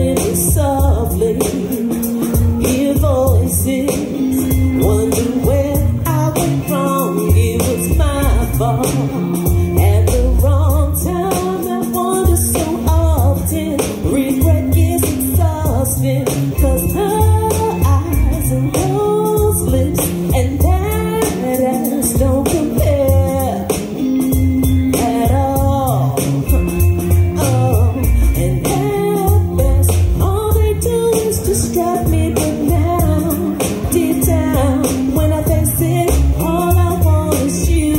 calling me softly. Hear voices, wonder where I went wrong. It was my fault. At the wrong time, I wonder so often. Regret gets exhausting, 'cause her eyes and those lips and that ass don't compare at all. Oh, and at best, all they do is distract me. But now, deep down, when I face it, all I want is you.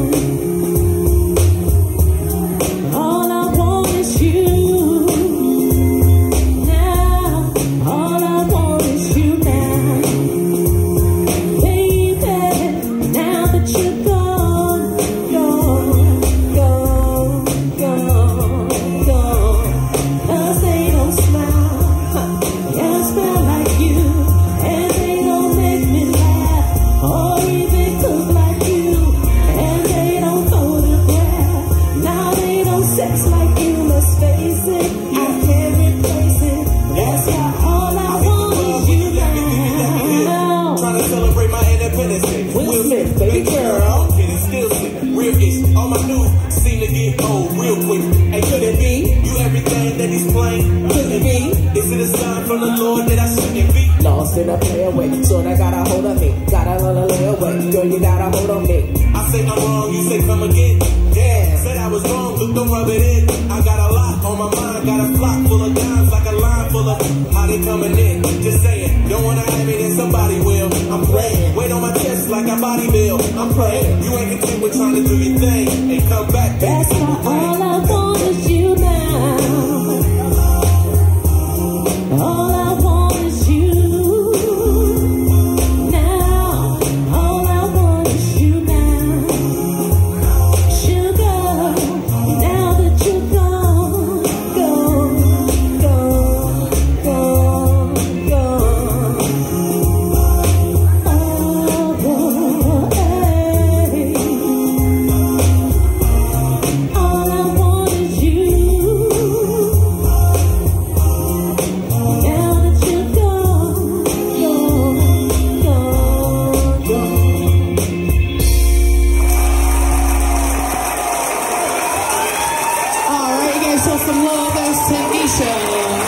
All I want is you. Now, all I want is you now. Baby, now that you're gone, gone, gone, gone, gone. 'Cause they don't smile, yeah, smell like you. And they don't make me laugh, or even cook like you. And they don't photograph, now they don't sex like you. Let's face it, I can't replace it. That's why all I want is you now. Trying to celebrate my independence day. Will Smith, baby girl. Can it still sit? Real ish. All my news seem to get old real quick. Hey, could it be you everything that he's playing? Could it be? Is it a sign from the Lord that I shouldn't be? Lost in a play away, so I got a hold of me. Gotta let her lay away, girl, you got a hold on me. I say I'm wrong, you say come again. Yeah, said I was wrong, look, don't rub it in. I got a lot on my mind, got a flock full of dimes, like a line full of how they coming in. Just saying, don't wanna have me, then somebody will. I'm praying, weight on my chest like a body bill. I'm praying, you ain't content with trying to do your thing and come back. That's why all I want is you now. All I want is you now. All I want is you now. Sugar, now that you're gone, gone, gone, gone, gone. Oh, hey. All I want is you. Now that you're gone, gone, gone, gone. All right, you guys show some love. That's Tanisha.